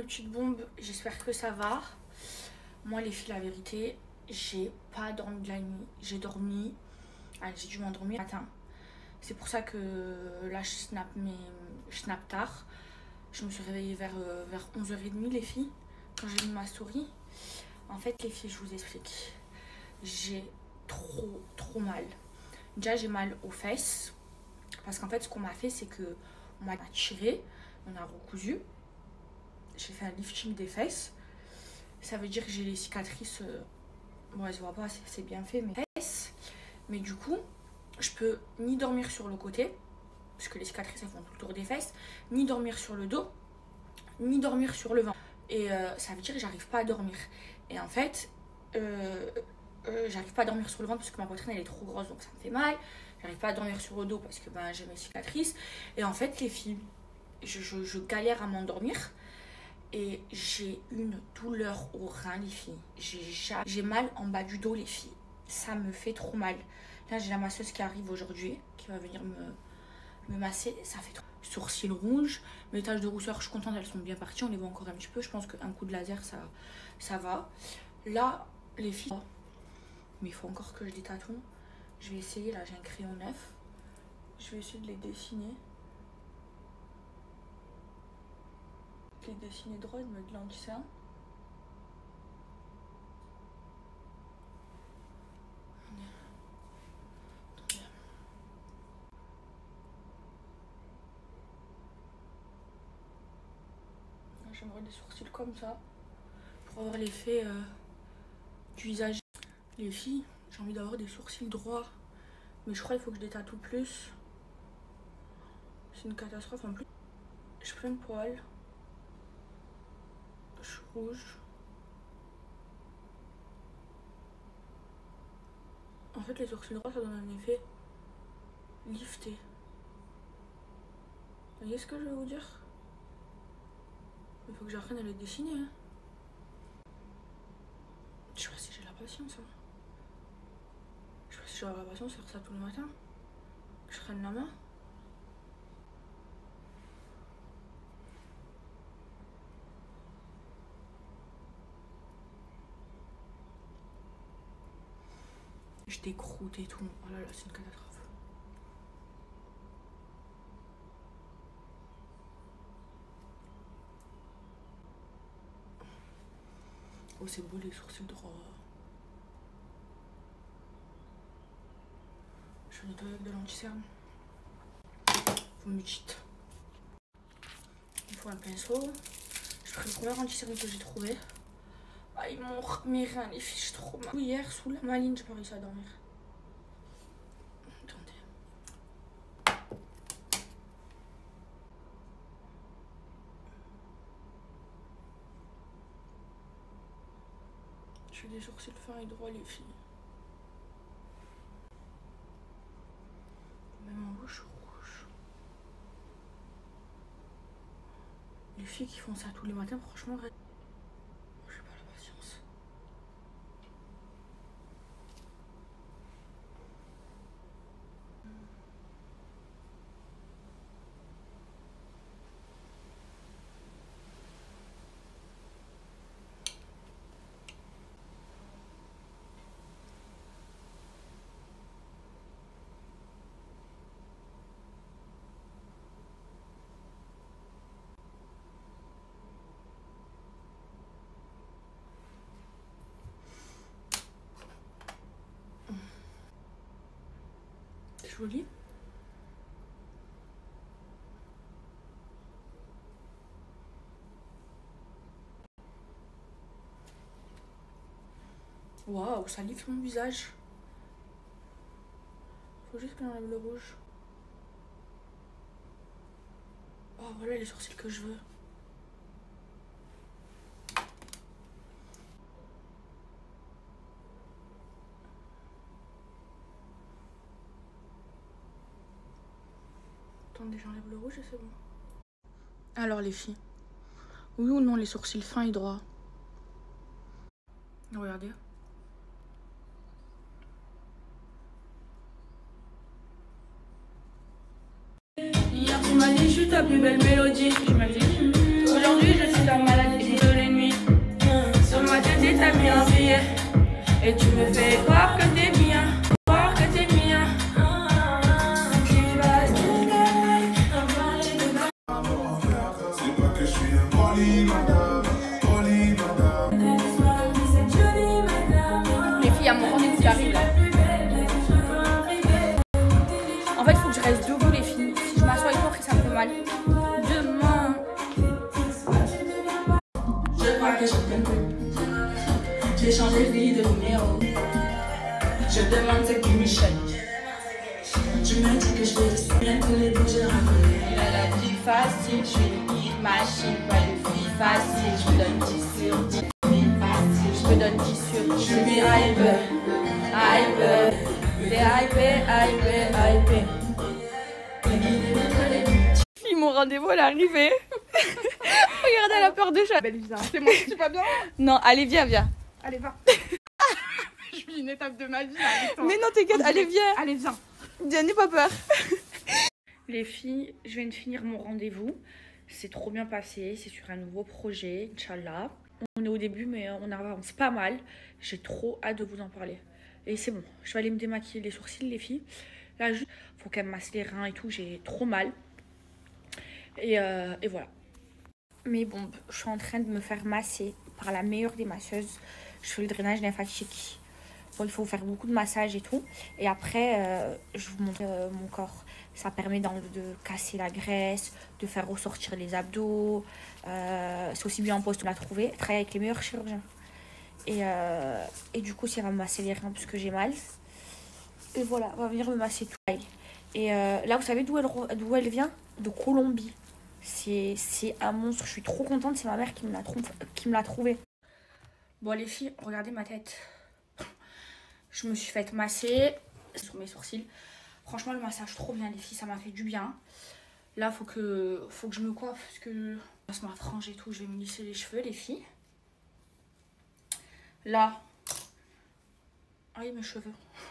petites bombes, j'espère que ça va. Moi les filles, la vérité, j'ai pas dormi de la nuit. J'ai dormi, allez, j'ai dû m'endormir le matin. C'est pour ça que là je snap tard. Je me suis réveillée vers 11h30 les filles, quand j'ai mis ma story. En fait les filles, je vous explique. J'ai trop mal. Déjà j'ai mal aux fesses. Parce qu'en fait ce qu'on m'a fait, c'est que on m'a tiré, on a recousu. J'ai fait un lifting des fesses. Ça veut dire que j'ai les cicatrices. Bon, elles se voient pas, c'est bien fait, mes fesses. Mais du coup, je peux ni dormir sur le côté, parce que les cicatrices elles font tout le tour des fesses, ni dormir sur le dos, ni dormir sur le ventre. Et ça veut dire que j'arrive pas à dormir. Et en fait, j'arrive pas à dormir sur le ventre parce que ma poitrine elle est trop grosse, donc ça me fait mal. J'arrive pas à dormir sur le dos parce que ben, j'ai mes cicatrices. Et en fait, les filles, je galère à m'endormir. Et j'ai une douleur au rein, les filles. J'ai mal en bas du dos, les filles. Ça me fait trop mal. Là, j'ai la masseuse qui arrive aujourd'hui, qui va venir me masser. Ça fait trop. Sourcils rouges, mes taches de rousseur, je suis contente, elles sont bien parties. On les voit encore un petit peu. Je pense qu'un coup de laser, ça va. Là, les filles, mais il faut encore que je les tatoue. Je vais essayer, là, j'ai un crayon neuf. Je vais essayer de les dessiner. Les dessiner droit, de mettre de l'anti-sein. J'aimerais des sourcils comme ça pour avoir l'effet du visage. Les filles, j'ai envie d'avoir des sourcils droits, mais je crois qu'il faut que je les tatoue plus. C'est une catastrophe en plus. J'ai plein de poils. Je suis rouge. En fait, les sourcils droits, ça donne un effet lifté. Vous voyez ce que je veux vous dire? Il faut que j'apprenne à les dessiner. Hein. Je sais pas si j'ai la patience. Hein. Je sais pas si j'aurai la patience de faire ça tout le matin. Que je prenne la main. Je décroute et tout. Oh là là, c'est une catastrophe. Oh, c'est beau les sourcils droits. Je vais nettoyer avec de l'anti-cerne. Faut me cheat. Il faut un pinceau. Je ferai le premier anti-cerne que j'ai trouvé. Ah, ils m'ont mes reins, les filles, j'ai trop mal. Hier, sous la maline, j'ai pas réussi à dormir. Attendez. Je fais des sourcils fins et droits, les filles. Même en bouche rouge. Les filles qui font ça tous les matins, franchement, j'ai pas la patience. Joli. Waouh, ça lifte mon visage. Faut juste que j'enlève le rouge. Oh, voilà les sourcils que je veux. Attendez, j'enlève le rouge et c'est bon. Alors les filles, oui ou non les sourcils fins et droits? Regardez. Hier tu m'as dit je suis ta plus belle mélodie. Tu m'as dit aujourd'hui je suis ta maladie. Et tu me fais croire que t'es bien, croire que t'es bien. C'est pas que je suis un polymadame. Les filles, il y a mon rendez-vous qui arrive là. En fait, il faut que je reste debout, les filles. Si je m'assois et tout, après, ça me fait mal. Demain. Je crois que je t'aime plus. J'ai changé de vie de numéro. Je demande ce qui Michel. Tu me dis que je vais rester bien tous les jours, je rappelle. Il a la vie facile, je suis une hit machine, pas de vie facile. Je me donne 10 sur 10. Je me donne 10 sur 10. Je suis hyper, hyper. T'es hypé. Fille, mon rendez-vous, elle est arrivée. Regardez, elle a peur de chat. Belle Lisa, c'est moi qui suis pas bien. Non, allez, viens. Allez, va. Je vis une étape de ma vie là, avec toi. Mais non, t'inquiète, allez, viens. Allez, viens. N'aie pas peur. Les filles, je viens de finir mon rendez-vous. C'est trop bien passé. C'est sur un nouveau projet, Inch'Allah. On est au début, mais on avance pas mal. J'ai trop hâte de vous en parler. Et c'est bon, je vais aller me démaquiller les sourcils, les filles. Là, juste, faut qu'elle me masse les reins et tout. J'ai trop mal. Et voilà. Mais bon, je suis en train de me faire masser par la meilleure des masseuses. Je fais le drainage lymphatique. Bon, il faut faire beaucoup de massage et tout. Et après, je vous montre mon corps. Ça permet de casser la graisse, de faire ressortir les abdos. C'est aussi bien en poste, on l'a trouvé. Elle travaille avec les meilleurs chirurgiens. Et du coup, si elle va me masser les reins parce que j'ai mal. Et voilà, elle va venir me masser tout. Et là, vous savez d'où elle vient? De Colombie. C'est un monstre. Je suis trop contente. C'est ma mère qui me l'a trouvé. Bon, les filles, regardez ma tête. Je me suis faite masser sur mes sourcils. Franchement, le massage trop bien, les filles. Ça m'a fait du bien. Là, faut que je me coiffe parce que je passe ma frange et tout. Je vais me lisser les cheveux, les filles. Là. Aïe, mes cheveux.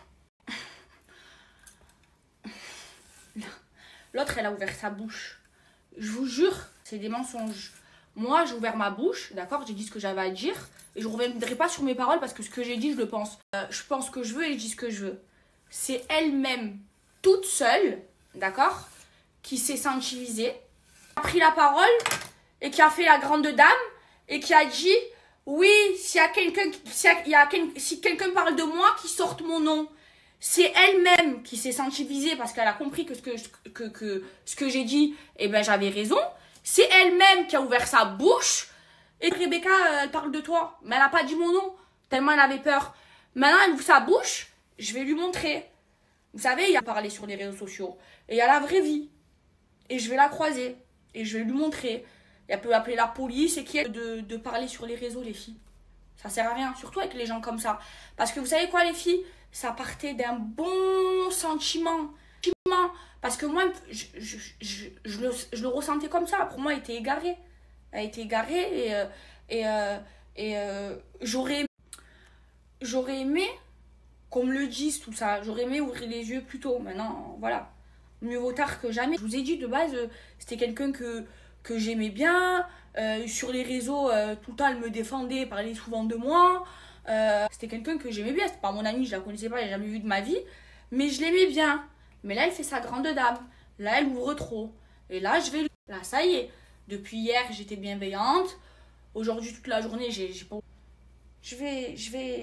L'autre, elle a ouvert sa bouche. Je vous jure, c'est des mensonges. Moi, j'ai ouvert ma bouche, d'accord? J'ai dit ce que j'avais à dire. Et je ne reviendrai pas sur mes paroles parce que ce que j'ai dit, je le pense. Je pense que je veux et je dis ce que je veux. C'est elle-même, toute seule, d'accord? Qui s'est sentie visée, a pris la parole et qui a fait la grande dame et qui a dit oui, si quelqu'un parle de moi, qu'il sorte mon nom. C'est elle-même qui s'est sentie visée parce qu'elle a compris que ce que j'ai dit, eh ben, j'avais raison. C'est elle-même qui a ouvert sa bouche. Et Rebecca, elle parle de toi. Mais elle n'a pas dit mon nom, tellement elle avait peur. Maintenant, elle ouvre sa bouche, je vais lui montrer. Vous savez, il y a parlé sur les réseaux sociaux. Et il y a la vraie vie. Et je vais la croiser. Et je vais lui montrer. Et elle peut appeler la police et qui est de parler sur les réseaux, les filles. Ça sert à rien, surtout avec les gens comme ça. Parce que vous savez quoi, les filles? Ça partait d'un bon sentiment. Parce que moi, je le ressentais comme ça. Pour moi, elle était égarée. Elle était égarée et j'aurais aimé qu'on me le dise, tout ça. J'aurais aimé ouvrir les yeux plus tôt. Maintenant, voilà. Mieux vaut tard que jamais. Je vous ai dit, de base, c'était quelqu'un que j'aimais bien. Sur les réseaux, tout le temps, elle me défendait, elle parlait souvent de moi. C'était quelqu'un que j'aimais bien. C'était pas mon amie, je la connaissais pas, je l'ai jamais vue de ma vie. Mais je l'aimais bien. Mais là, elle fait sa grande dame. Là, elle ouvre trop. Et là, là, ça y est. Depuis hier, j'étais bienveillante. Aujourd'hui, toute la journée, j'ai pas... Je vais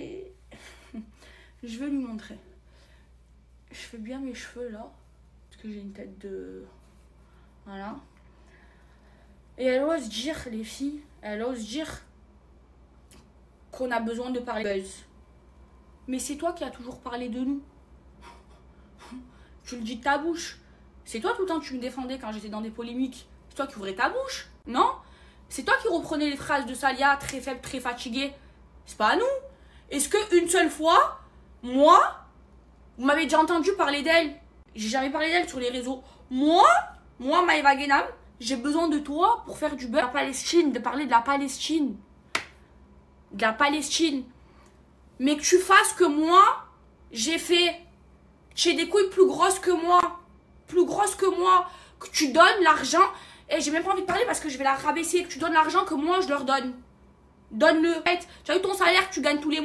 lui montrer. Je fais bien mes cheveux, là. Parce que j'ai une tête de... Voilà. Et elle ose dire, les filles, elle ose dire qu'on a besoin de parler buzz. Mais c'est toi qui as toujours parlé de nous. Tu le dis de ta bouche. C'est toi tout le temps que tu me défendais quand j'étais dans des polémiques. C'est toi qui ouvrais ta bouche, non? C'est toi qui reprenais les phrases de Salia, très faible, très fatiguée. C'est pas à nous. Est-ce qu'une seule fois, moi, vous m'avez déjà entendu parler d'elle? J'ai jamais parlé d'elle sur les réseaux. Moi, Maëva Guénam, j'ai besoin de toi pour faire du beurre. La Palestine, de parler de la Palestine. De la Palestine. Mais que tu fasses que moi, j'ai fait... J'ai des couilles plus grosses que moi. Plus grosses que moi. Que tu donnes l'argent. Et j'ai même pas envie de parler parce que je vais la rabaisser. Que tu donnes l'argent que moi, je leur donne. Donne-le. Tu as eu ton salaire que tu gagnes tous les mois.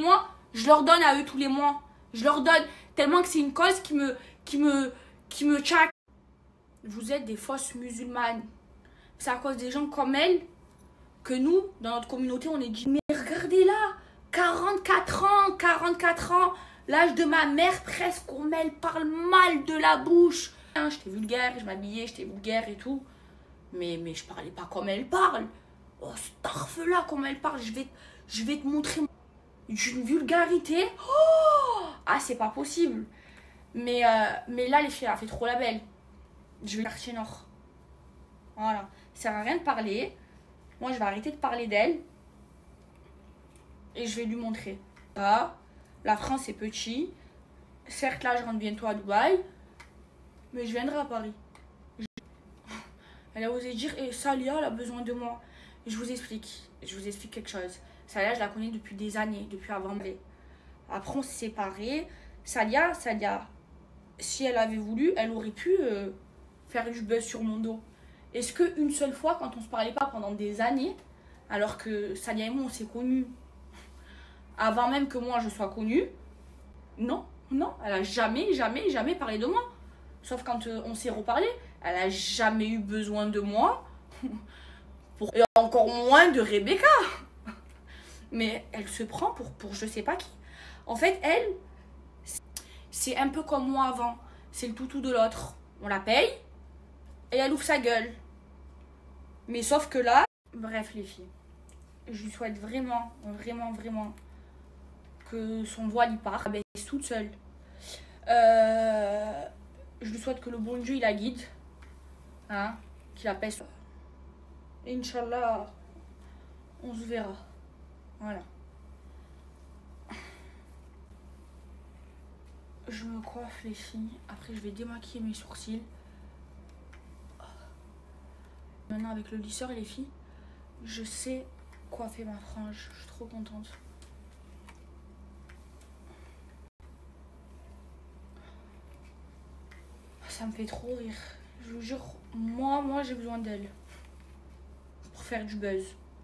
Je leur donne à eux tous les mois. Je leur donne tellement que c'est une cause qui me tchaque. Vous êtes des fausses musulmanes. C'est à cause des gens comme elle que nous, dans notre communauté, on est dit, mais regardez là, 44 ans, l'âge de ma mère presque, on elle parle mal de la bouche. J'étais vulgaire, je m'habillais, j'étais vulgaire et tout. Mais je parlais pas comme elle parle. Oh, starf là, comme elle parle, je vais te montrer une vulgarité. Oh, ah, c'est pas possible. Mais là, les filles, elle a fait trop la belle. Je vais quartier nord. Voilà. Ça sert à rien de parler. Moi, je vais arrêter de parler d'elle. Et je vais lui montrer. Ah, la France est petit. Certes, là, je rentre bientôt à Dubaï. Mais je viendrai à Paris. Elle a osé dire, Salia, elle a besoin de moi. Je vous explique quelque chose. Salia, je la connais depuis des années, depuis avant. Après, on s'est séparés. Salia, si elle avait voulu, elle aurait pu faire du buzz sur mon dos. Est-ce qu'une seule fois, quand on se parlait pas pendant des années, alors que Salia et moi, on s'est connus avant même que moi je sois connue, non, elle a jamais parlé de moi. Sauf quand on s'est reparlé, elle a jamais eu besoin de moi. Et encore moins de Rebecca. Mais elle se prend pour je sais pas qui. En fait, elle, c'est un peu comme moi avant. C'est le toutou de l'autre. On la paye et elle ouvre sa gueule. Mais sauf que là, bref les filles, je lui souhaite vraiment que son voile y parte. Elle est toute seule. Je lui souhaite que le bon Dieu il la guide. Hein, qu'il la pèse. Inch'Allah, on se verra. Voilà. Je me coiffe les filles. Après je vais démaquiller mes sourcils. Maintenant avec le lisseur les filles, je sais coiffer ma frange. Je suis trop contente. Ça me fait trop rire. Je vous jure, moi j'ai besoin d'elle. Pour faire du buzz.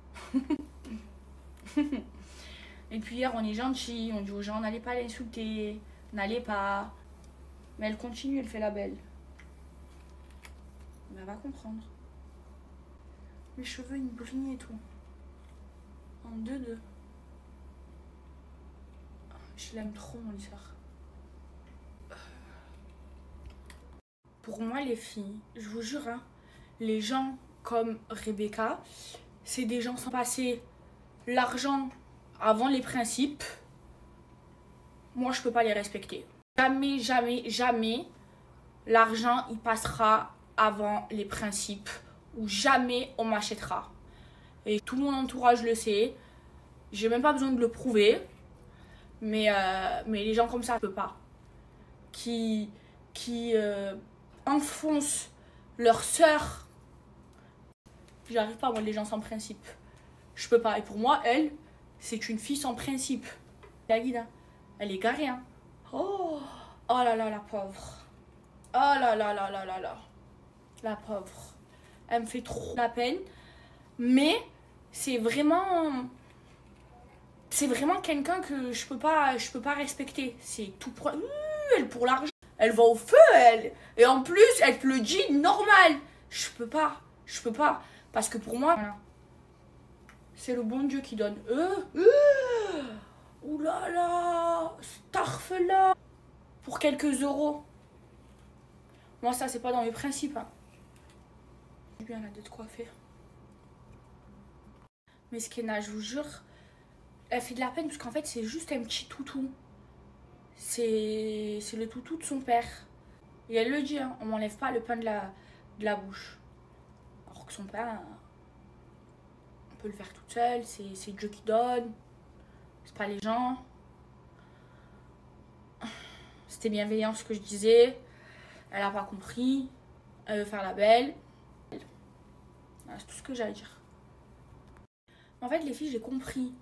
Et puis hier on est gentil, on dit aux gens n'allez pas l'insulter, n'allez pas. Mais elle continue, elle fait la belle. Mais elle va comprendre. Les cheveux une brille et tout. En 2-2. Je l'aime trop mon lisseur. Pour moi les filles, je vous jure, hein, les gens comme Rebecca, c'est des gens sans passer l'argent avant les principes. Moi je peux pas les respecter. Jamais l'argent il passera avant les principes. Ou jamais on m'achètera. Et tout mon entourage le sait. J'ai même pas besoin de le prouver. Mais les gens comme ça, je peux pas. Qui enfoncent leur sœur. J'arrive pas, moi, les gens sans principe. Je peux pas. Et pour moi, elle, c'est une fille sans principe. La guide, hein. Elle est garée, hein. Oh là là, la pauvre. Oh là là là là là là. La pauvre. Elle me fait trop la peine. Mais c'est vraiment quelqu'un que je peux pas respecter. C'est tout pour elle, pour l'argent. Elle va au feu, elle. Et en plus, elle te le dit normal. Je peux pas. Parce que pour moi, voilà, c'est le bon Dieu qui donne. Ouh là là, starf-là. Pour quelques euros. Moi, ça, c'est pas dans mes principes. Hein. J'ai bien la tête coiffée. Mais Skena, je vous jure, elle fait de la peine parce qu'en fait, c'est juste un petit toutou. C'est le toutou de son père. Et elle le dit, hein, on m'enlève pas le pain de la bouche. Alors que son père, on peut le faire toute seule, c'est Dieu qui donne. C'est pas les gens. C'était bienveillant ce que je disais. Elle a pas compris. Elle veut faire la belle. Voilà, c'est tout ce que j'allais dire. En fait, les filles, j'ai compris.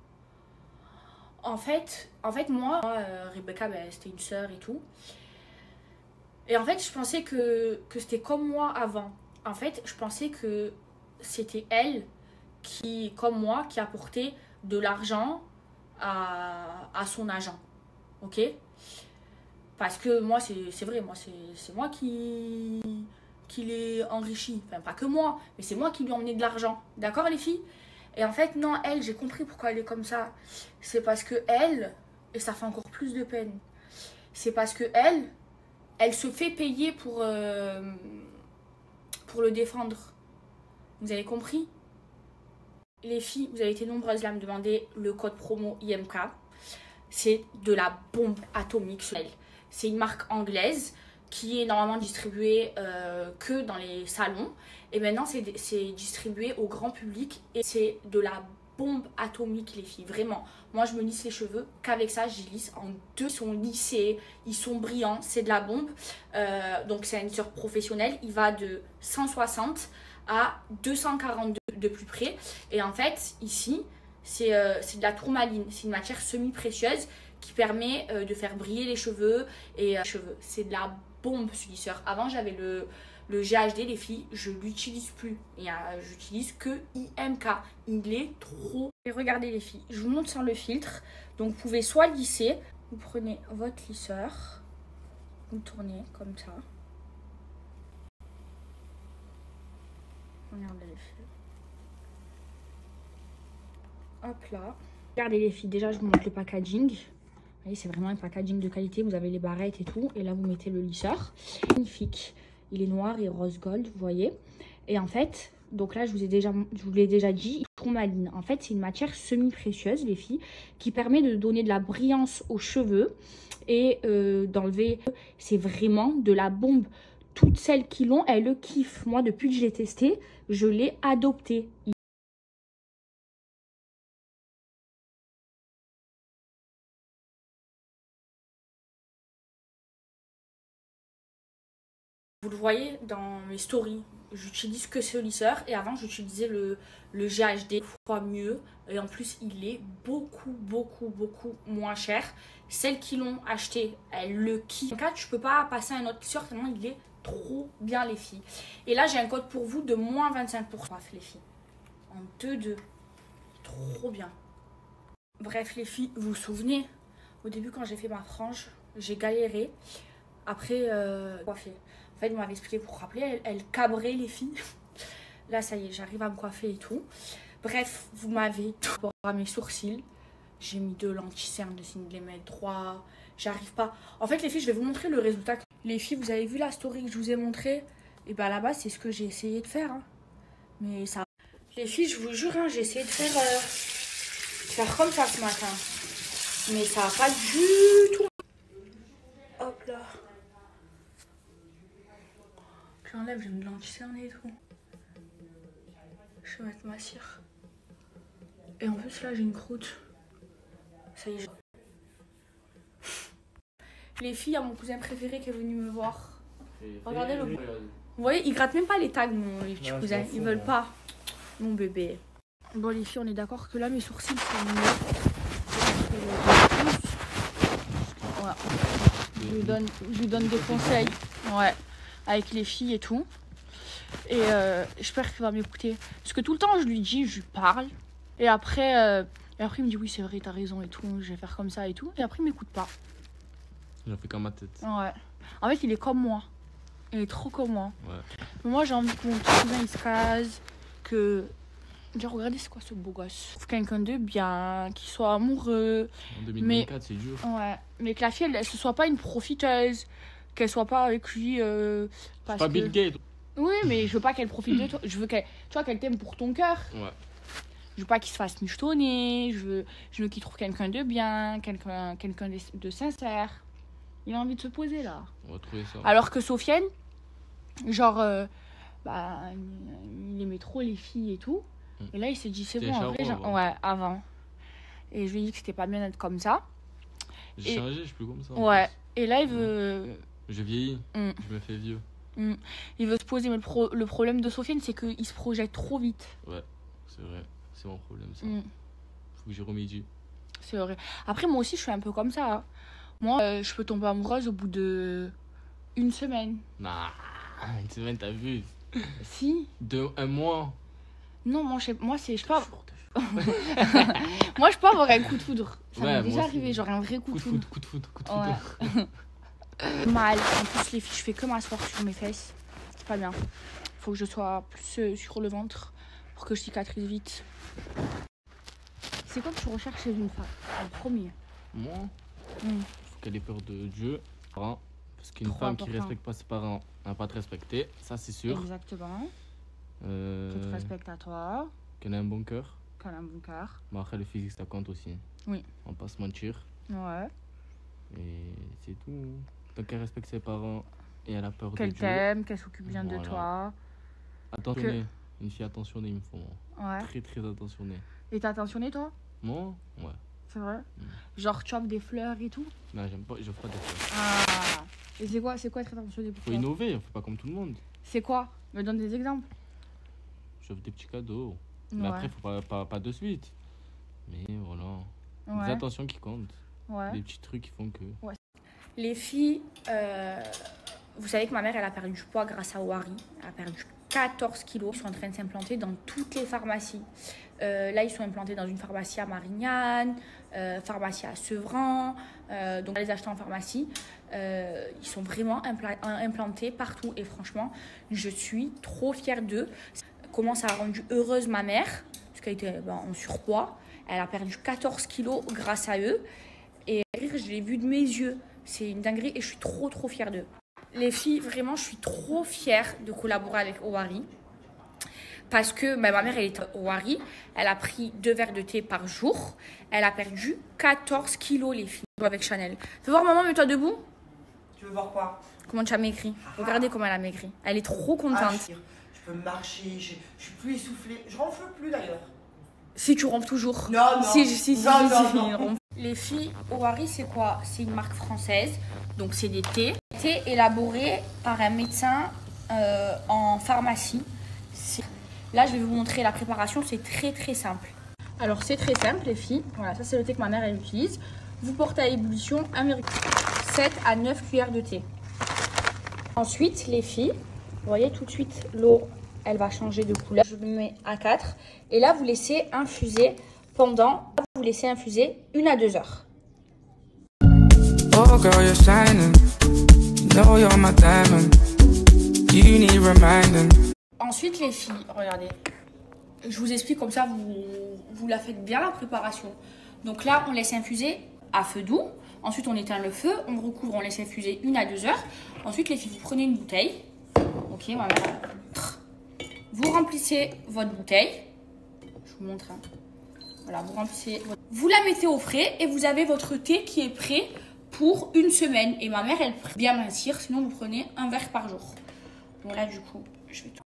En fait moi, Rebecca, ben, c'était une sœur et tout. Et en fait, je pensais que c'était comme moi avant. En fait, je pensais que c'était elle qui, comme moi, qui apportait de l'argent à son agent. Ok? Parce que moi, c'est vrai, moi, c'est moi qui l'ai enrichi. Enfin, pas que moi, mais c'est moi qui lui ai emmené de l'argent. D'accord, les filles? Et en fait, non, elle, j'ai compris pourquoi elle est comme ça. C'est parce que elle, et ça fait encore plus de peine, c'est parce que elle se fait payer pour le défendre. Vous avez compris? Les filles, vous avez été nombreuses à me demander le code promo IMK. C'est de la bombe atomique. C'est une marque anglaise qui est normalement distribuée que dans les salons. Et maintenant, c'est distribué au grand public. Et c'est de la bombe atomique, les filles. Vraiment. Moi, je me lisse les cheveux qu'avec ça, j'y lisse en 2. Ils sont lissés, ils sont brillants. C'est de la bombe. Donc, c'est un lisseur professionnel. Il va de 160 à 242 de plus près. Et en fait, ici, c'est de la tourmaline. C'est une matière semi-précieuse qui permet de faire briller les cheveux. Et c'est de la bombe, ce lisseur. Avant, j'avais le GHD, les filles. Je l'utilise plus. J'utilise que IMK. Il est trop. Et regardez, les filles, je vous montre sans le filtre. Donc, vous pouvez soit lisser. Vous prenez votre lisseur. Vous tournez comme ça. Regardez les filles. Hop là. Regardez les filles, déjà je vous montre le packaging. Vous voyez, c'est vraiment un packaging de qualité. Vous avez les barrettes et tout. Et là, vous mettez le lisseur. Magnifique. Il est noir et rose gold, vous voyez. Et en fait, donc là, je vous l'ai déjà dit, tourmaline. En fait, c'est une matière semi-précieuse, les filles, qui permet de donner de la brillance aux cheveux et d'enlever. C'est vraiment de la bombe. Toutes celles qui l'ont, elles le kiffent. Moi, depuis que je l'ai testé, je l'ai adopté. Vous le voyez dans mes stories, j'utilise que ce lisseur. Et avant, j'utilisais le GHD, fois mieux. Et en plus, il est beaucoup moins cher. Celles qui l'ont acheté, elles le kiffent. En cas, tu peux pas passer à un autre lisseur tellement il est trop bien, les filles. Et là, j'ai un code pour vous de moins 25%. Bref, les filles, en 2-2, trop bien. Bref, les filles, vous vous souvenez, au début, quand j'ai fait ma frange, j'ai galéré. Après, coiffer. En fait, elle m'avait expliqué pour rappeler, elle cabrait, les filles. Là, ça y est, j'arrive à me coiffer et tout. Bref, vous m'avez tout à mes sourcils. J'ai mis 2 lentilles cernes, d'essayer de les mettre droit. J'arrive pas. En fait, les filles, je vais vous montrer le résultat. Les filles, vous avez vu la story que je vous ai montrée? Et bien là-bas, c'est ce que j'ai essayé de faire. Hein. Mais ça... Les filles, je vous jure, hein, j'ai essayé de faire comme ça ce matin. Mais ça n'a pas du tout. Hop là. J'enlève, j'ai une lentille cernée et tout. Je vais mettre ma cire. Et en plus, là, j'ai une croûte. Ça y est. Les filles, il y a mon cousin préféré qui est venu me voir. Regardez le... Vous voyez, ils grattent même pas les tags, les petits cousins. Ils veulent pas. Mon bébé. Bon, les filles, on est d'accord que là, mes sourcils, c'est mieux. Voilà. Je lui donne des conseils. Ouais. Avec les filles et tout. Et j'espère qu'il va m'écouter. Parce que tout le temps, je lui dis, je lui parle. Et après, il me dit, oui, c'est vrai, t'as raison et tout. Je vais faire comme ça et tout. Et après, il m'écoute pas. Il a fait comme ma tête. Ouais. En fait, il est comme moi. Il est trop comme moi. Ouais. Mais moi, j'ai envie que mon petit cousin, il se case. Que... Genre, regardez, c'est quoi ce beau gosse? Quelqu'un de bien, qui soit amoureux. En 2024, c'est dur. Ouais. Mais que la fille, elle, ce soit pas une profiteuse. Qu'elle soit pas avec lui parce pas Bill Gates. Oui, mais je veux pas qu'elle profite de toi. Je veux qu'elle, tu vois, qu'elle t'aime pour ton cœur. Ouais. Je veux pas qu'il se fasse michetonner. Je veux qu'il trouve quelqu'un de bien, quelqu'un de sincère. Il a envie de se poser là. On va trouver ça. Alors que Sofiane, genre, il aimait trop les filles et tout. Et là, il s'est dit, c'est bon, en vrai, genre, ouais, avant. Et je lui ai dit que c'était pas bien d'être comme ça. J'ai changé, je suis plus comme ça. Ouais. Et là, il veut... Je vieillis, je me fais vieux. Il veut se poser, mais le problème de Sofiane, c'est qu'il se projette trop vite. Ouais, c'est vrai. C'est mon problème, ça. Faut que j'y remédie. C'est vrai. Après, moi aussi, je suis un peu comme ça. Hein. Moi, je peux tomber amoureuse au bout de 1 semaine. Nah, 1 semaine, t'as vu? Si. Un mois. Non, moi, je sais pas. Moi, je peux avoir un coup de foudre. Ça m'est déjà arrivé, genre un vrai coup de foudre. Coup de foudre. Ouais. Mal. En plus, les filles, je fais que m'asseoir sur mes fesses. C'est pas bien. Faut que je sois plus sur le ventre pour que je cicatrise vite. C'est quoi que tu recherches chez une femme en premier? Moi, faut qu'elle ait peur de Dieu. Parce qu'une femme qui respecte pas ses parents n'a pas à te respecter, ça c'est sûr. Exactement. Qu'elle te respecte à toi. Qu'elle ait un bon cœur. Qu'elle a un bon cœur. Mais après, le physique, ça compte aussi. Oui. On va pas se mentir. Ouais. Et c'est tout. Tant qu'elle respecte ses parents et elle a peur de Dieu. Qu'elle t'aime, qu'elle s'occupe bien de toi. Attentionnée. Une fille attentionnée, il me faut. Ouais. Très, très attentionnée. Et t'es attentionnée, toi? Moi? Ouais. C'est vrai? Genre, tu offres des fleurs et tout? Non, j'aime pas, j'offre pas des fleurs. Ah. Et c'est quoi être attentionné pour toi? Faut innover, on fait pas comme tout le monde. C'est quoi? Me donne des exemples. J'offre des petits cadeaux. Mais après, faut pas de suite. Mais voilà. Des attentions qui comptent. Ouais. Des petits trucs qui font que. Ouais. Les filles, vous savez que ma mère, elle a perdu du poids grâce à Wari. Elle a perdu 14 kilos. Ils sont en train de s'implanter dans toutes les pharmacies. Là, ils sont implantés dans une pharmacie à Marignane, pharmacie à Sevran. Donc, on va les acheter en pharmacie. Ils sont vraiment implantés partout. Et franchement, je suis trop fière d'eux. Comment ça a rendu heureuse ma mère, parce qu'elle était en surpoids. Elle a perdu 14 kilos grâce à eux. Et je l'ai vu de mes yeux. C'est une dinguerie et je suis trop fière d'eux. Les filles, vraiment, je suis trop fière de collaborer avec Owari. Parce que ma mère, elle est Owari. Elle a pris 2 verres de thé par jour. Elle a perdu 14 kilos, les filles, avec Chanel. Fais voir, maman, mets-toi debout. Tu veux voir quoi? Comment tu as maigri? Regardez comment elle a maigri. Elle est trop contente. Je peux marcher, je suis plus essoufflée. Je ronfle plus d'ailleurs. Si tu rompes toujours. Non. Non. Les filles, Owari, c'est quoi? C'est une marque française. Donc, c'est des thés. Thés élaborés par un médecin en pharmacie. Là, je vais vous montrer la préparation. C'est très simple. Alors, c'est très simple, les filles. Voilà, ça, c'est le thé que ma mère, elle utilise. Vous portez à ébullition 1,7 à 9 cuillères de thé. Ensuite, les filles, vous voyez tout de suite, l'eau, elle va changer de couleur. Je le mets à 4. Et là, vous laissez infuser pendant, 1 à 2 heures. Oh girl, you're shining. You know you're my diamond. You need reminding. Ensuite, les filles, regardez. Je vous explique comme ça, vous la faites bien la préparation. Donc là, on laisse infuser à feu doux. Ensuite, on éteint le feu, on recouvre, on laisse infuser 1 à 2 heures. Ensuite, les filles, vous prenez une bouteille. Ok, ma mère. Vous remplissez votre bouteille. Je vous montre. Voilà, vous remplissez. Vous la mettez au frais et vous avez votre thé qui est prêt pour 1 semaine. Et ma mère, elle peut bien mincir, sinon vous prenez 1 verre par jour. Donc là, du coup, je vais tout.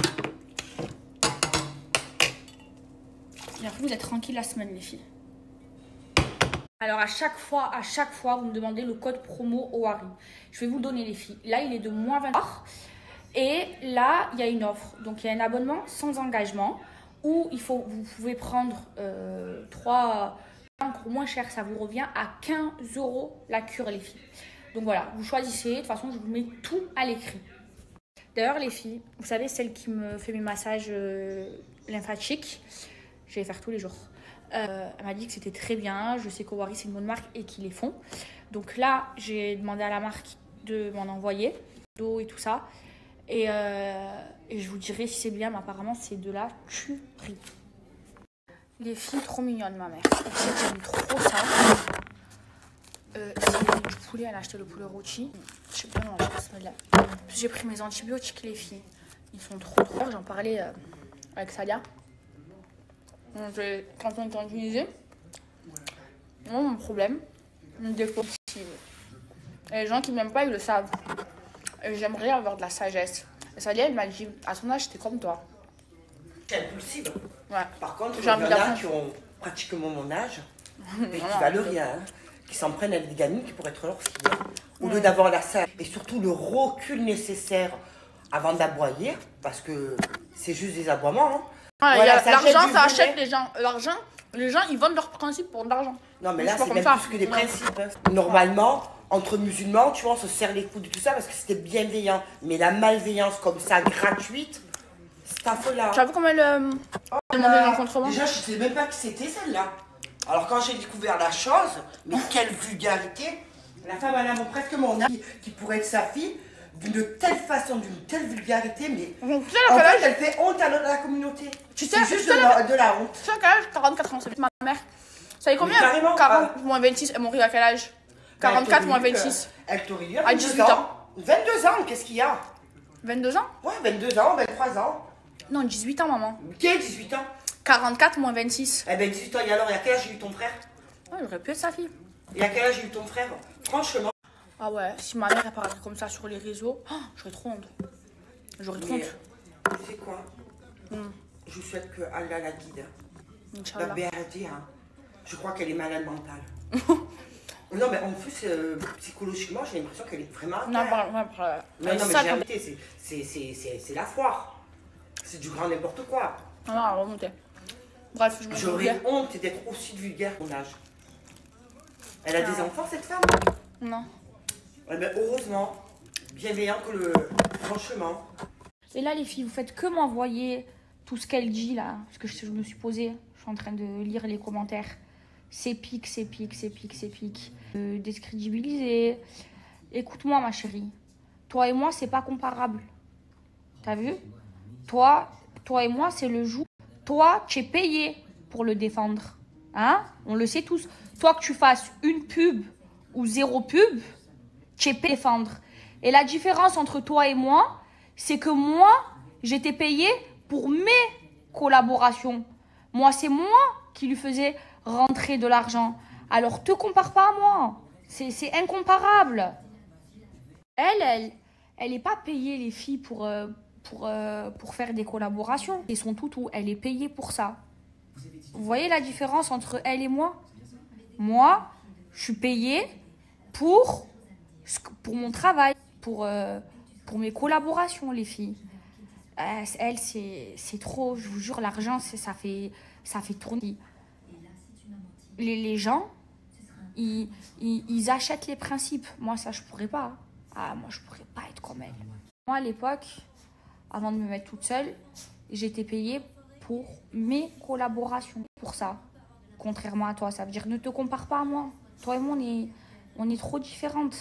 Et après, vous êtes tranquille la semaine, les filles. Alors, à chaque fois, vous me demandez le code promo Owari. Je vais vous le donner, les filles. Là, il est de moins 20 $. Et là, il y a une offre. Donc, il y a un abonnement sans engagement où vous pouvez prendre 3 encore moins cher. Ça vous revient à 15 € la cure, les filles. Donc, voilà, vous choisissez. De toute façon, je vous mets tout à l'écrit. D'ailleurs, les filles, vous savez, celle qui me fait mes massages lymphatiques, je vais les faire tous les jours. Elle m'a dit que c'était très bien. Je sais qu'Owari, c'est une bonne marque et qu'ils les font. Donc là, j'ai demandé à la marque de m'en envoyer, d'eau et tout ça. Et je vous dirai si c'est bien, mais apparemment, c'est de la tuerie. Les filles, trop mignonnes, ma mère. J'aime trop ça. C'est du poulet, elle a acheté le poulet rôti. Je sais pas, non, j'ai pris mes antibiotiques, les filles. Ils sont trop. J'en parlais avec Salia. Quand on est en Tunisie, moi, mon problème, mon défaut, et les gens qui m'aiment pas, ils le savent. Et j'aimerais avoir de la sagesse. Et Salia, elle m'a dit, à son âge, t'es comme toi. C'est impulsive. Ouais. Par contre, il y en a qui ont pratiquement mon âge et qui valent rien, hein, qui s'en prennent à des gamines qui pourraient être leurs filles. Au lieu d'avoir la sagesse et surtout le recul nécessaire avant d'aboyer, parce que c'est juste des aboiements. Hein. Ah, voilà, l'argent, ça achète les gens. L'argent, les gens, ils vendent leurs principes pour de l'argent. Non, mais là, c'est même plus que des principes. Hein. Normalement, entre musulmans, tu vois, on se serre les coudes et tout ça parce que c'était bienveillant. Mais la malveillance comme ça, gratuite, C'est affolant. Tu as vu comment elle demandait une rencontre moi? Déjà, je ne sais même pas qui c'était celle-là. Alors quand j'ai découvert la chose, mais quelle vulgarité. La femme, elle a presque mon âge, qui pourrait être sa fille, d'une telle façon, d'une telle vulgarité, mais en fait, elle fait honte à la communauté. Tu sais, c'est juste de la honte. Tu sais à quel âge? 44 ans, c'est ma mère. Ça y est combien? Carrément, 40 moins 26, elle mourit à quel âge? 44 moins 26. Elle t'aurait eu à 18 ans. 22 ans, qu'est-ce qu'il y a? 22 ans? Ouais, 22 ans, 23 ans. Non, 18 ans, maman. Quel 18 ans? 44 moins 26. Eh ben 18 ans, et alors, il y a quel âge j'ai eu ton frère? Ouais, j'aurais pu être sa fille. Il y a quel âge j'ai eu ton frère? Franchement. Ah ouais, si ma mère elle parlait comme ça sur les réseaux, j'aurais trop honte. J'aurais trop honte. Tu sais quoi? Je souhaite que Allah la guide. Inch'Allah. La BRD, hein. Je crois qu'elle est malade mentale. Non, mais en plus, psychologiquement, j'ai l'impression qu'elle est vraiment. Non, mais j'ai arrêté, c'est la foire. C'est du grand n'importe quoi. Non, non, remontez. Bref, j'aurais honte d'être aussi vulgaire à mon âge. Elle a des enfants, cette femme? Non. Eh ben, heureusement, bienveillant que le. Franchement. Et là, les filles, vous faites que m'envoyer tout ce qu'elle dit là. Parce que je me suis posée, je suis en train de lire les commentaires. C'est pique, c'est pique, c'est pique, c'est pique. Décrédibiliser. Écoute-moi, ma chérie. Toi et moi, c'est pas comparable. T'as vu? Toi et moi, c'est le jour. Toi, tu es payé pour le défendre. Hein? On le sait tous. Toi, que tu fasses une pub ou 0 pub, tu es payé pour défendre. Et la différence entre toi et moi, c'est que moi, j'étais payé pour mes collaborations. Moi, c'est moi qui lui faisais rentrer de l'argent. Alors, te compare pas à moi. C'est incomparable. Elle n'est pas payée, les filles, pour faire des collaborations. Et son toutou, elle est payée pour ça. Vous voyez la différence entre elle et moi? Moi, je suis payée pour mon travail, pour mes collaborations, les filles. Elle, c'est trop, je vous jure, l'argent, ça fait tourner. Les gens, ils achètent les principes. Moi, ça, je pourrais pas. Ah, moi, je pourrais pas être comme elle. Moi, à l'époque, avant de me mettre toute seule, j'étais payée pour mes collaborations. Pour ça, contrairement à toi, ça veut dire ne te compare pas à moi. Toi et moi, on est trop différentes.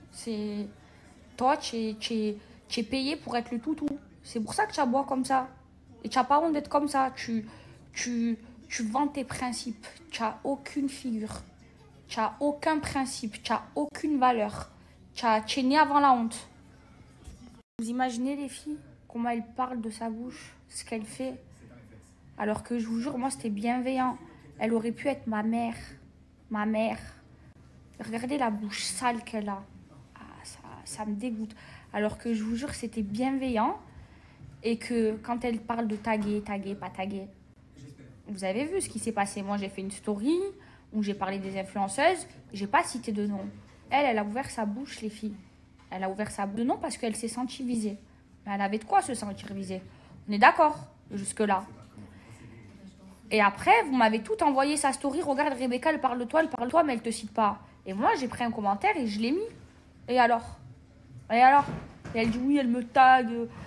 Toi, tu es payée pour être le toutou. C'est pour ça que tu aboies comme ça. Et tu n'as pas honte d'être comme ça. Tu vends tes principes. Tu n'as aucune figure. Tu n'as aucun principe. Tu n'as aucune valeur. Tu es né avant la honte. Vous imaginez les filles, comment elle parle de sa bouche, ce qu'elle fait. Alors que je vous jure, moi c'était bienveillant. Elle aurait pu être ma mère. Ma mère. Regardez la bouche sale qu'elle a. Ah, ça me dégoûte. Alors que je vous jure, c'était bienveillant. Et que quand elle parle de taguer, pas taguer. Vous avez vu ce qui s'est passé. Moi j'ai fait une story où j'ai parlé des influenceuses. J'ai pas cité de nom. Elle a ouvert sa bouche, les filles. Elle a ouvert sa bouche de nom parce qu'elle s'est sentie visée. Mais elle avait de quoi se sentir visée. On est d'accord jusque-là. Et après, vous m'avez tout envoyé sa story. Regarde, Rebecca, elle parle de toi, mais elle te cite pas. Et moi, j'ai pris un commentaire et je l'ai mis. Et alors? Et elle dit oui, elle me tag.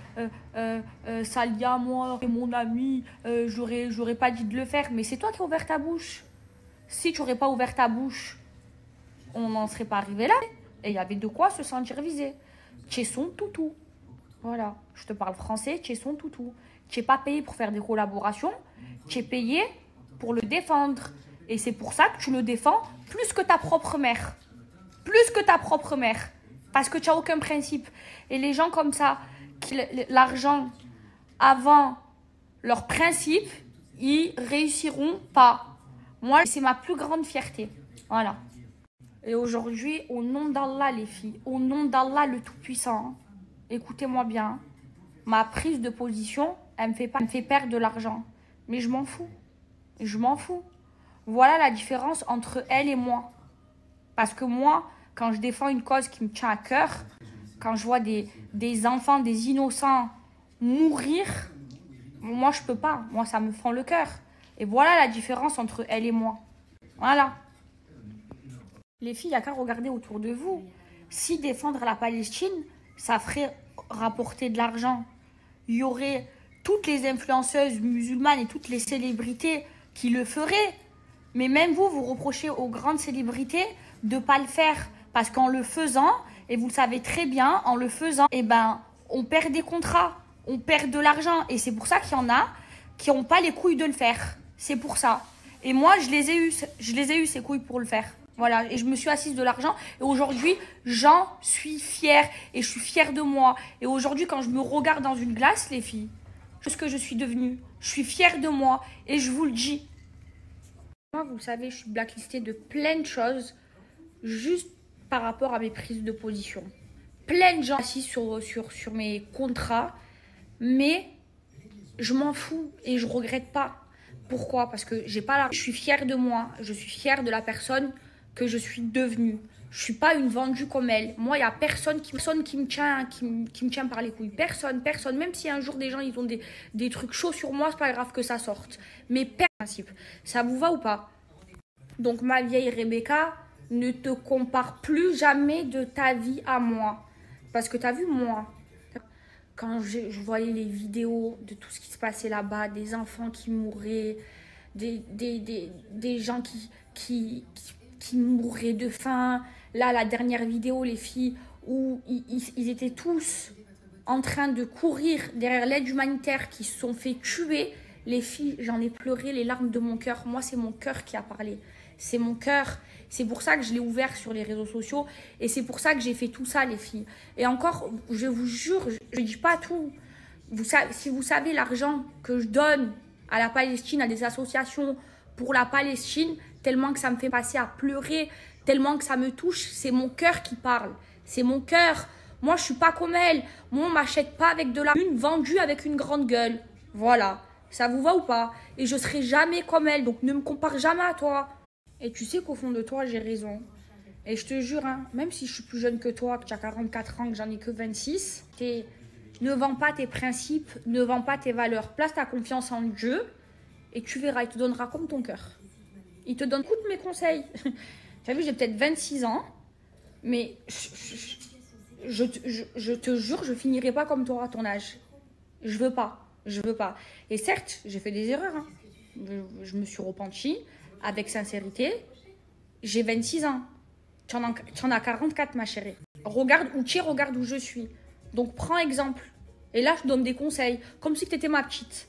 Salia, moi, et mon ami, j'aurais pas dit de le faire. Mais c'est toi qui as ouvert ta bouche. Si tu n'aurais pas ouvert ta bouche, on n'en serait pas arrivé là. Et il y avait de quoi se sentir visé. Tu es son toutou. Voilà, je te parle français, tu es son toutou. Tu n'es pas payé pour faire des collaborations. Tu es payé pour le défendre. Et c'est pour ça que tu le défends plus que ta propre mère. Plus que ta propre mère. Parce que tu n'as aucun principe. Et les gens comme ça, l'argent avant leur principe, ils réussiront pas. Moi, c'est ma plus grande fierté. Voilà. Et aujourd'hui, au nom d'Allah, les filles, au nom d'Allah le Tout-Puissant, écoutez-moi bien, ma prise de position, elle me fait perdre de l'argent. Mais je m'en fous. Je m'en fous. Voilà la différence entre elle et moi. Parce que moi, quand je défends une cause qui me tient à cœur, quand je vois des enfants, des innocents mourir, moi, je peux pas. Moi, ça me fend le cœur. Et voilà la différence entre elle et moi. Voilà. Les filles, il n'y a qu'à regarder autour de vous. Si défendre la Palestine, ça ferait rapporter de l'argent, il y aurait toutes les influenceuses musulmanes et toutes les célébrités qui le feraient. Mais même vous, vous reprochez aux grandes célébrités de ne pas le faire. Parce qu'en le faisant, et vous le savez très bien, en le faisant, eh ben, on perd des contrats, on perd de l'argent. Et c'est pour ça qu'il y en a qui n'ont pas les couilles de le faire. C'est pour ça. Et moi, je les ai eu ces couilles pour le faire. Voilà, et je me suis assise de l'argent. Et aujourd'hui, j'en suis fière. Et je suis fière de moi. Et aujourd'hui, quand je me regarde dans une glace, les filles, ce que je suis devenue, je suis fière de moi. Et je vous le dis. Moi, vous le savez, je suis blacklistée de plein de choses. Juste par rapport à mes prises de position. Plein de gens assis sur mes contrats. Mais je m'en fous. Et je regrette pas. Pourquoi? Parce que j'ai pas je suis fière de moi. Je suis fière de la personne que je suis devenue. Je suis pas une vendue comme elle. Moi, il y a personne qui me tient par les couilles. Personne. Même si un jour des gens ils ont des trucs chauds sur moi, c'est pas grave que ça sorte. Mais principe, ça vous va ou pas? Donc ma vieille Rebecca, ne te compare plus jamais de ta vie à moi. Parce que t'as vu moi, quand je voyais les vidéos de tout ce qui se passait là-bas, des enfants qui mouraient, des gens qui mouraient de faim. Là, la dernière vidéo, les filles, où ils étaient tous en train de courir derrière l'aide humanitaire, qui se sont fait tuer. Les filles, j'en ai pleuré les larmes de mon cœur. Moi, c'est mon cœur qui a parlé. C'est mon cœur. C'est pour ça que je l'ai ouvert sur les réseaux sociaux. Et c'est pour ça que j'ai fait tout ça, les filles. Et encore, je vous jure, je ne dis pas tout. Si vous savez l'argent que je donne à la Palestine, à des associations pour la Palestine, tellement que ça me fait passer à pleurer, tellement que ça me touche, c'est mon cœur qui parle. C'est mon cœur. Moi, je ne suis pas comme elle. Moi, on ne m'achète pas avec de la lune vendue avec une grande gueule. Voilà. Ça vous va ou pas? Et je ne serai jamais comme elle. Donc, ne me compare jamais à toi. Et tu sais qu'au fond de toi, j'ai raison. Et je te jure, hein, même si je suis plus jeune que toi, que tu as 44 ans, que j'en ai que 26, ne vends pas tes principes, ne vends pas tes valeurs. Place ta confiance en Dieu et tu verras, il te donnera comme ton cœur. Il te donne, écoute mes conseils. Tu as vu, j'ai peut-être 26 ans, mais je te jure, je finirai pas comme toi à ton âge. Je veux pas. Et certes, j'ai fait des erreurs. Hein. Je me suis repentie. Avec sincérité, j'ai 26 ans. Tu en as 44, ma chérie. Regarde où tu es, regarde où je suis. Donc, prends exemple. Et là, je donne des conseils, comme si tu étais ma petite.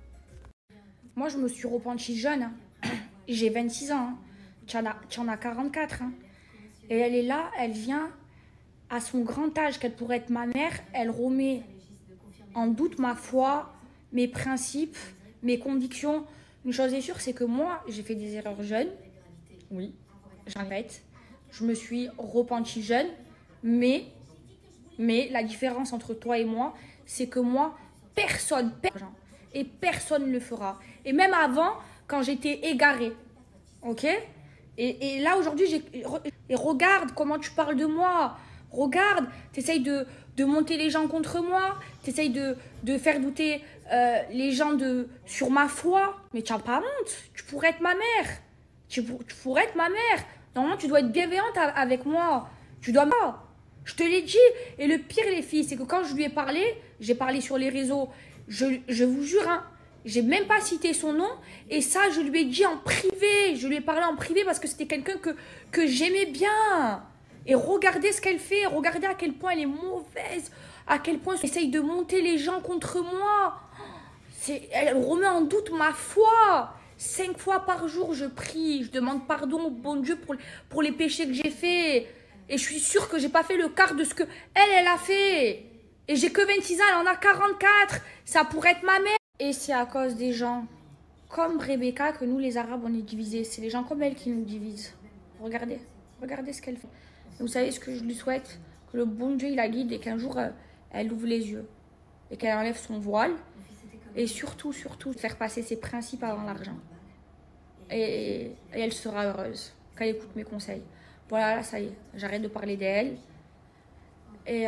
Moi, je me suis repentie jeune. Hein. J'ai 26 ans. Hein. Tu en as 44. Hein. Et elle est là, elle vient à son grand âge, qu'elle pourrait être ma mère. Elle remet en doute ma foi, mes principes, mes convictions. Une chose est sûre, c'est que moi, j'ai fait des erreurs jeunes. Oui, j'en ai fait. Je me suis repentie jeune. Mais la différence entre toi et moi, c'est que moi, personne ne le fera. Et même avant, quand j'étais égarée. Ok? Et là, aujourd'hui, regarde comment tu parles de moi. Regarde, tu essayes de monter les gens contre moi. Tu essayes de faire douter les gens sur ma foi. Mais tu n'as pas honte. Tu pourrais être ma mère. Tu pourrais être ma mère. Normalement, tu dois être bienveillante avec moi. Tu dois pas. Je te l'ai dit. Et le pire, les filles, c'est que quand je lui ai parlé, j'ai parlé sur les réseaux. Je vous jure, hein, j'ai même pas cité son nom. Et ça, je lui ai dit en privé. Je lui ai parlé en privé parce que c'était quelqu'un que j'aimais bien. Et regardez ce qu'elle fait. Regardez à quel point elle est mauvaise. À quel point elle essaye de monter les gens contre moi. Elle remet en doute ma foi. 5 fois par jour, je prie. Je demande pardon au bon Dieu pour les péchés que j'ai faits. Et je suis sûre que j'ai pas fait le quart de ce que elle a fait. Et j'ai que 26 ans, elle en a 44. Ça pourrait être ma mère. Et c'est à cause des gens comme Rebecca que nous, les Arabes, on est divisés. C'est les gens comme elle qui nous divisent. Regardez ce qu'elle fait. Vous savez ce que je lui souhaite? Que le bon Dieu, il la guide et qu'un jour, elle ouvre les yeux. Et qu'elle enlève son voile. Et surtout, faire passer ses principes avant l'argent. Et elle sera heureuse. Qu'elle écoute mes conseils. Voilà, ça y est. J'arrête de parler d'elle. Et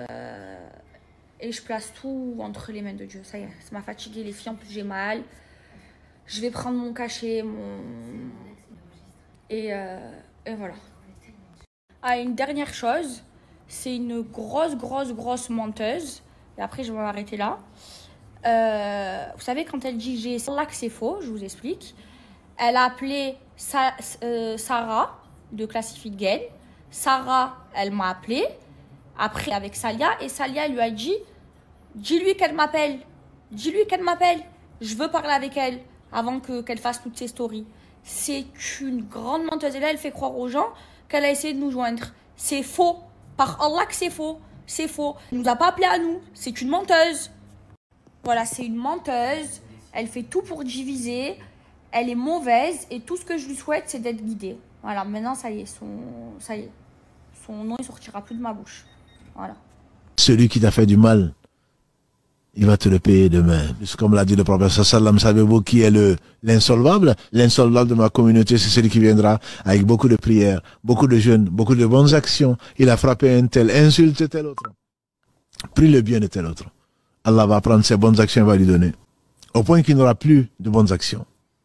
je place tout entre les mains de Dieu. Ça y est, ça m'a fatiguée, les filles. En plus, j'ai mal. Je vais prendre mon cachet, Et voilà. Ah, une dernière chose. C'est une grosse menteuse. Et après, je vais m'arrêter là. Vous savez, quand elle dit j'ai là que c'est faux, je vous explique. Elle a appelé Sarah de Classified Game. Sarah, elle m'a appelé. Après, avec Salia. Et Salia lui a dit, dis-lui qu'elle m'appelle. Dis-lui qu'elle m'appelle. Je veux parler avec elle avant qu'elle fasse toutes ses stories. C'est une grande menteuse. Et là, elle fait croire aux gens qu'elle a essayé de nous joindre. C'est faux. Par Allah que c'est faux. C'est faux. Elle nous a pas appelé à nous. C'est une menteuse. Voilà, c'est une menteuse. Elle fait tout pour diviser. Elle est mauvaise. Et tout ce que je lui souhaite, c'est d'être guidée. Voilà, maintenant, ça y est. Son nom, il sortira plus de ma bouche. Voilà. Celui qui t'a fait du mal, il va te le payer demain. Comme l'a dit le prophète sallam, savez-vous qui est l'insolvable? L'insolvable de ma communauté, c'est celui qui viendra avec beaucoup de prières, beaucoup de jeûnes, beaucoup de bonnes actions. Il a frappé un tel, insulté tel autre, pris le bien de tel autre. Allah va prendre ses bonnes actions et va lui donner. Au point qu'il n'aura plus de bonnes actions.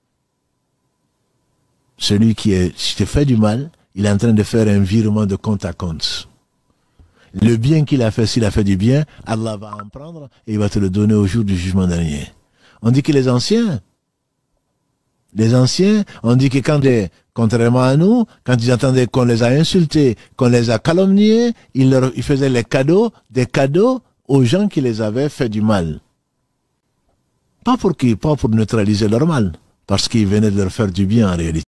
Celui qui te fait du mal, il est en train de faire un virement de compte à compte. Le bien qu'il a fait, s'il a fait du bien, Allah va en prendre et il va te le donner au jour du jugement dernier. On dit que les anciens, on dit que contrairement à nous, quand ils entendaient qu'on les a insultés, qu'on les a calomniés, ils faisaient des cadeaux aux gens qui les avaient fait du mal. Pas pour neutraliser leur mal, parce qu'ils venaient de leur faire du bien en réalité.